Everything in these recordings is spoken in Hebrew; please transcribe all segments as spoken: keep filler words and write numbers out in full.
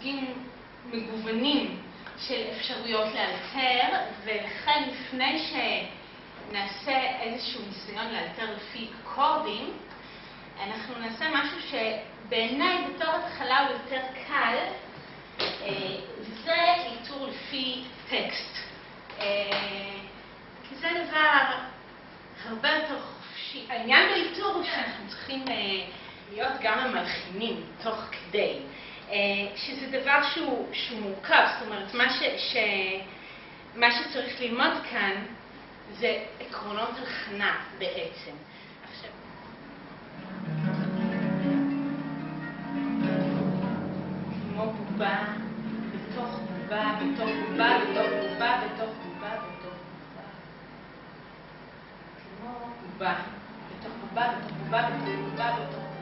סוגים מגוונים של אפשרויות לאלתר, ולכן לפני שנעשה איזשהו ניסיון לאלתר לפי אקורדים, אנחנו נעשה משהו שבעיניי בתור התחלה הוא יותר קל, וזה איתור לפי טקסט. כי זה דבר הרבה יותר חופשי. העניין באיתור הוא שאנחנו צריכים להיות גם המלחינים תוך כדי, שזה דבר שהוא, שהוא מורכב. זאת אומרת, מה, ש, ש, מה שצריך ללמוד כאן זה עקרונות הלחנה בעצם. עכשיו, כמו בובה, בתוך בובה, בתוך בובה, בתוך בובה, בתוך בובה, בתוך בובה. כמו בובה, בתוך בובה, בתוך בובה, בתוך בובה, בתוך בובה.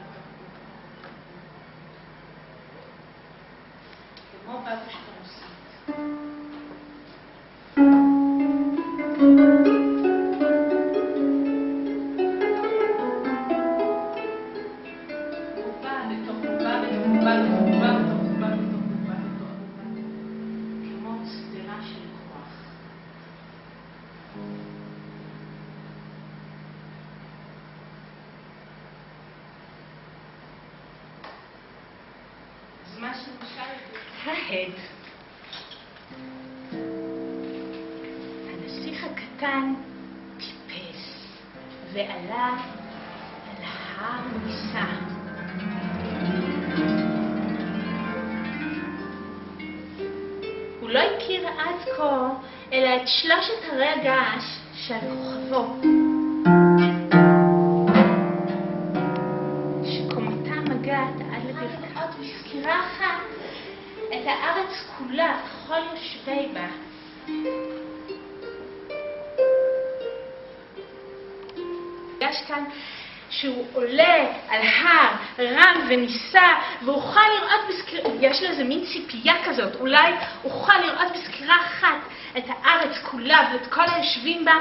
כמו בת אשתרוסית. בובה בתוך בובה, בתוך בובה, בתוך בובה, בתוך בובה, בתוך בובה, בתוך בובה. כמו סדרה של כוח. אז מה שנשאר ההד. הנסיך הקטן טיפס ועלה על ההר ניסה. הוא לא הכיר עד כה אלא את שלושת הרי הגעש שעל כוכבו, שקומתה מגעת עד לברכאות וסקירה אחת את הארץ כולה, כל יושבי בה. יש כאן שהוא עולה על הר, רם וניסה, ואוכל לראות בסקירה, יש לו איזה מין ציפייה כזאת, אולי אוכל לראות בסקירה אחת את הארץ כולה ואת כל היושבים בה,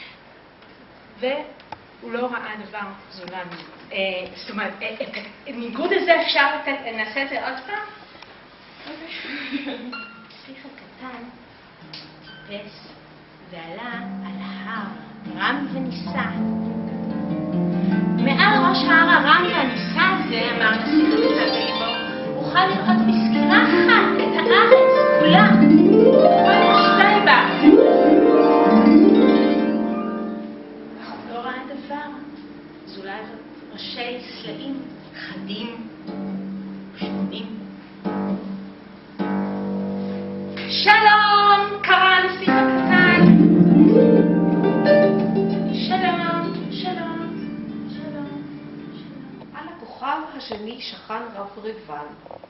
והוא לא ראה דבר זולן. זאת אומרת, את הניגוד הזה אפשר לתת, נעשה את זה עוד פעם? הנסיך הקטן טיפס ועלה על ההר, רם וניסה. מעל ראש ההר הרם והניסה הזה, אמר הנסיך הקטן בליבו, אוכל לראות בסקירה אחת את הארץ כולה, כל יושבי בה. אך הוא לא ראה דבר, אז אולי ראשי סלעים חדים ושמונים. שלום, קרא הנסיך הקטן. שלום, שלום, שלום, שלום. על הכוכב השני שכן רב ריבן.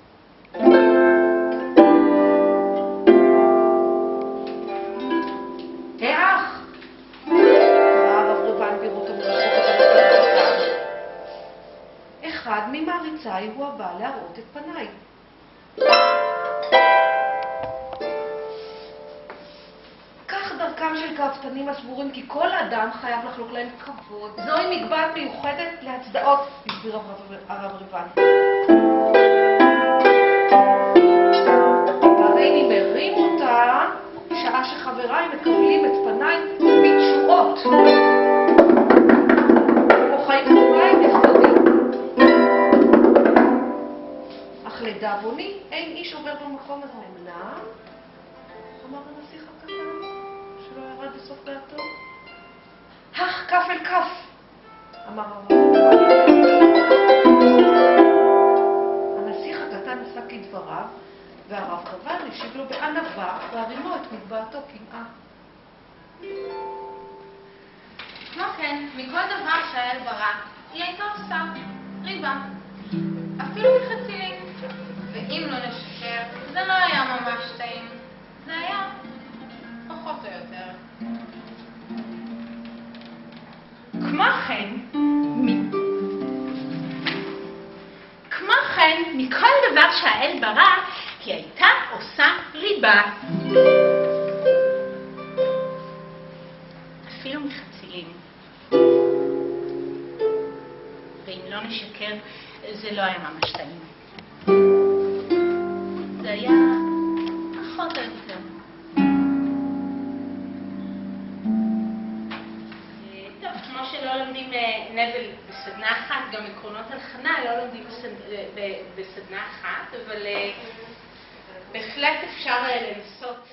האח! קרא רב ריבן בראותו בראשית. אחד ממעריציי הוא הבא להראות את פניי. דרכם של גאוותנים הסבורים כי כל אדם חייב לחלוק להם כבוד. זוהי מגבעת מיוחדת להצדעות, הסביר הרב ריבן. והרי אני מרים אותה שעה שחבריי מקבלים את פניי בתשואות. כמו חיים חיים נכבדים. אך לדאבוני אין איש עובר במקום הזה. אמנם, אמר הנסיך הקטן, שלא ירד בסוף דעתו. אך, כף אל כף, אמר הרב. הנסיך הקטן עשה כדבריו, והרב ריבן השיב לו בענווה והרימו את מגבעתו קנאה. כמו כן, מכל דבר שהאל ברא, היא הייתה עושה ריבה, אפילו מחצילים. ואם לא נשקר, זה לא היה ממש טעים, זה היה פחות או יותר. כמו כן, מ... כמו כן, מכל דבר שהאל ברא, היא הייתה עושה ריבה. אפילו מחצילים. ואם לא נשקר, זה לא היה ממש טעים. עקרונות הלחנה לא לומדים בסדנה אחת, אבל בהחלט אפשר לנסות